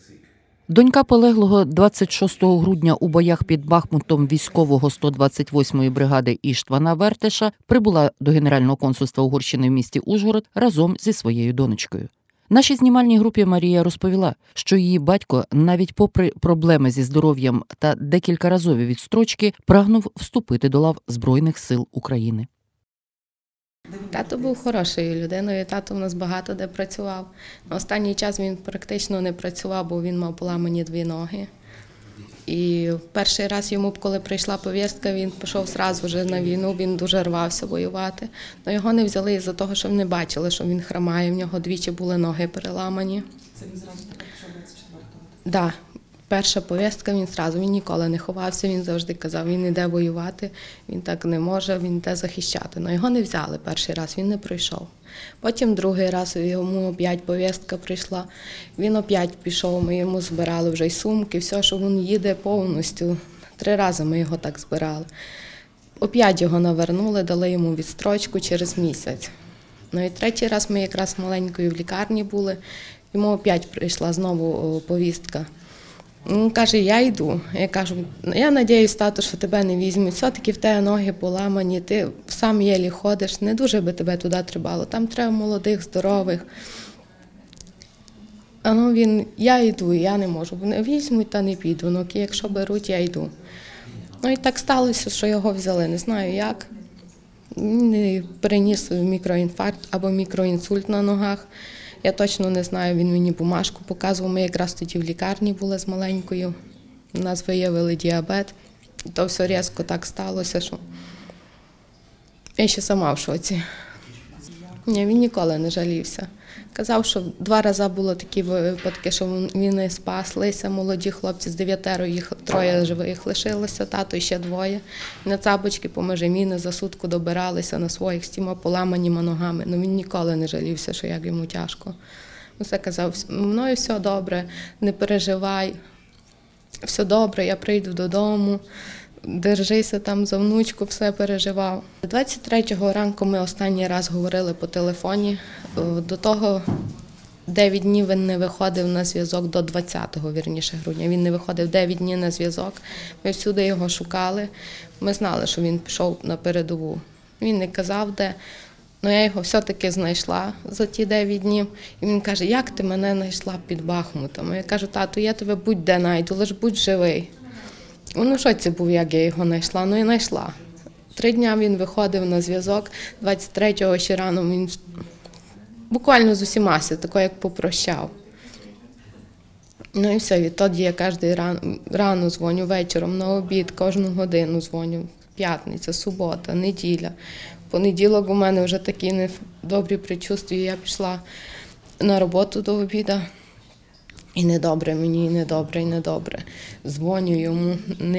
Донька полеглого 26 грудня у боях під Бахмутом військового 128-ї бригади Іштвана Вертеша прибула до Генерального консульства Угорщини в місті Ужгород разом зі своєю донечкою. Нашій знімальній групі Марія розповіла, що її батько, навіть попри проблеми зі здоров'ям та декількаразові відстрочки, прагнув вступити до лав Збройних сил України. Тато був хорошою людиною, тато в нас багато де працював. На останній час він практично не працював, бо він мав поламані 2 ноги. І перший раз йому, коли прийшла повістка, він пішов одразу вже на війну, він дуже рвався воювати. Але його не взяли із-за того, що не бачили, що він хромає, в нього двічі були ноги переламані. Це він зразу пішов 24-го? Так. Перша повістка, він ніколи не ховався, він завжди казав, він йде воювати, він так не може, він йде захищати. Але його не взяли перший раз, він не пройшов. Потім другий раз йому опять повістка прийшла, він опять пішов, ми йому збирали вже й сумки, все, що він їде повністю. 3 рази ми його так збирали. Опять його навернули, дали йому відстрочку через місяць. Ну і 3-й раз ми якраз маленькою в лікарні були, йому опять прийшла знову повістка. Він каже, я йду. Я кажу, я сподіваюся, тато, що тебе не візьмуть. Все-таки в тебе ноги поламані, ти сам єлі ходиш, не дуже би тебе туди требало. Там треба молодих, здорових. А ну він, я йду, я не можу. Не візьмуть, та не піду. Ну, якщо беруть, я йду. Ну і так сталося, що його взяли. Не знаю як. Він переніс мікроінфаркт або мікроінсульт на ногах. Я точно не знаю, він мені бумажку показував. Ми якраз тоді в лікарні були з маленькою. У нас виявили діабет. То все різко так сталося, що я ще сама в шоці. Ні, він ніколи не жалівся. Казав, що 2 рази було такі випадки, що вони спаслися, молоді хлопці, з 9 їх 3 живих лишилося, тато і ще 2. На цапочки по межеміни за сутку добиралися на своїх з тіма поламаніми ногами. Ну він ніколи не жалівся, що як йому тяжко. Усе казав, мною все добре, не переживай, все добре, я прийду додому. Держися там за внучку, все переживав. 23-го ранку ми останній раз говорили по телефоні. До того 9 днів він не виходив на зв'язок, до 20-го, вірніше, грудня. Він не виходив 9 днів на зв'язок. Ми всюди його шукали. Ми знали, що він пішов на передову. Він не казав, де. Але я його все-таки знайшла за ті 9 днів. І він каже, як ти мене знайшла під Бахмутом? Я кажу, тату, я тебе будь-де знайду, лише будь живий. Він у шоці був, як я його знайшла, ну і знайшла. 3 дні він виходив на зв'язок, 23-го ще рано він буквально з усіма, тако як попрощав. Ну і все, відтоді я кожен рано дзвоню, вечором, на обід, кожну годину дзвоню. П'ятниця, субота, неділя. Понеділок у мене вже такі недобрі предчувствия, я пішла на роботу до обіду. І недобре мені, і недобре, і недобре. Дзвоню йому,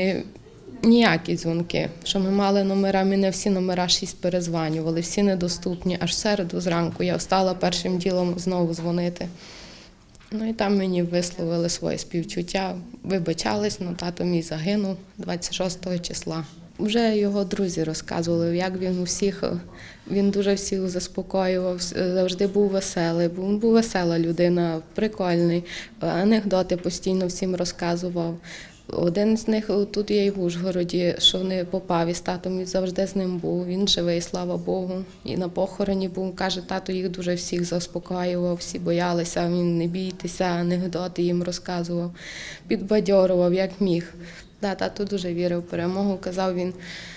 ніякі дзвонки. Що ми мали номера, ми не всі номера 6 перезванювали, всі недоступні. Аж в середу зранку я встала першим ділом знову дзвонити. Ну і там мені висловили своє співчуття, вибачались, ну тато мій загинув 26 числа. Вже його друзі розказували, як він дуже всіх заспокоював, завжди був веселий, він був весела людина, прикольний, анекдоти постійно всім розказував. Один з них тут є і в Ужгороді, що вони попав із татом, він завжди з ним був, він живий, слава Богу. І на похороні був, каже, тато їх дуже всіх заспокоював, всі боялися, він не бійтеся, анекдоти їм розказував, підбадьорував, як міг. Да, тато дуже вірив в перемогу, казав він,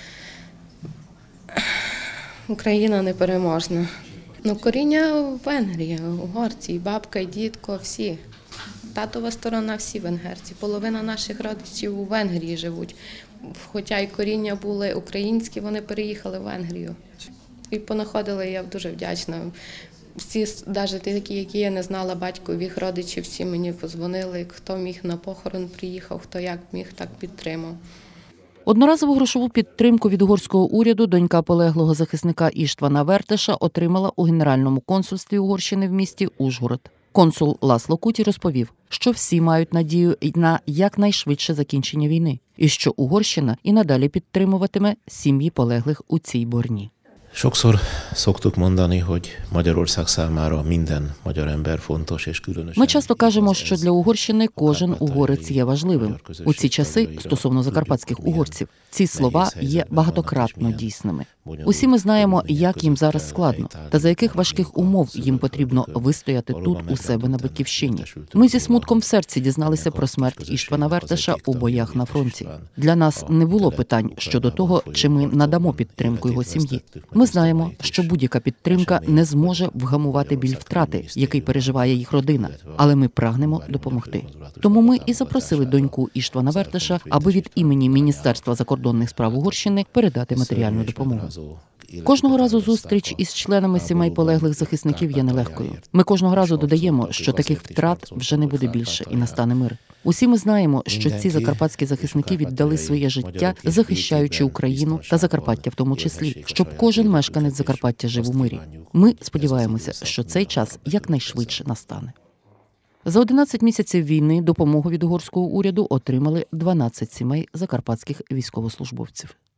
Україна непереможна. Ну, коріння в Венгрії, угорці, і бабка, і дідко, всі. Татова сторона всі венгерці. Половина наших родичів у Венгрії живуть. Хоча й коріння були українські, вони переїхали в Венгрію. І понаходили, я дуже вдячна. Всі, навіть такі, які я не знала, батькових родичів, всі мені подзвонили, хто міг на похорон приїхав, хто як міг, так підтримав. Одноразову грошову підтримку від угорського уряду донька полеглого захисника Іштвана Вертеша отримала у Генеральному консульстві Угорщини в місті Ужгород. Консул Ласло Куті розповів, що всі мають надію на якнайшвидше закінчення війни і що Угорщина і надалі підтримуватиме сім'ї полеглих у цій борні. Sokszor szoktuk mondani, hogy Magyarország számára minden magyar ember fontos, és különösen... Ми часто кажемо, що для Угорщини кожен угорець є важливим. У ці часи, стосовно закарпатських угорців, ці слова є багатократно дійсними. Усі ми знаємо, як їм зараз складно, та за яких важких умов їм потрібно вистояти тут, у себе на Батьківщині. Ми зі смутком в серці дізналися про смерть Іштвана Вертеша у боях на фронті. Для нас не було питань щодо того, чи ми надамо підтримку його сім'ї. Ми знаємо, що будь-яка підтримка не зможе вгамувати біль втрати, який переживає їх родина, але ми прагнемо допомогти. Тому ми і запросили доньку Іштвана Вертеша, аби від імені Міністерства закордонних справ Угорщини передати матеріальну допомогу. Кожного разу зустріч із членами сімей полеглих захисників є нелегкою. Ми кожного разу додаємо, що таких втрат вже не буде більше і настане мир. Усі ми знаємо, що ці закарпатські захисники віддали своє життя, захищаючи Україну та Закарпаття в тому числі, щоб кожен мешканець Закарпаття жив у мирі. Ми сподіваємося, що цей час якнайшвидше настане. За 11 місяців війни допомогу від угорського уряду отримали 12 сімей закарпатських військовослужбовців.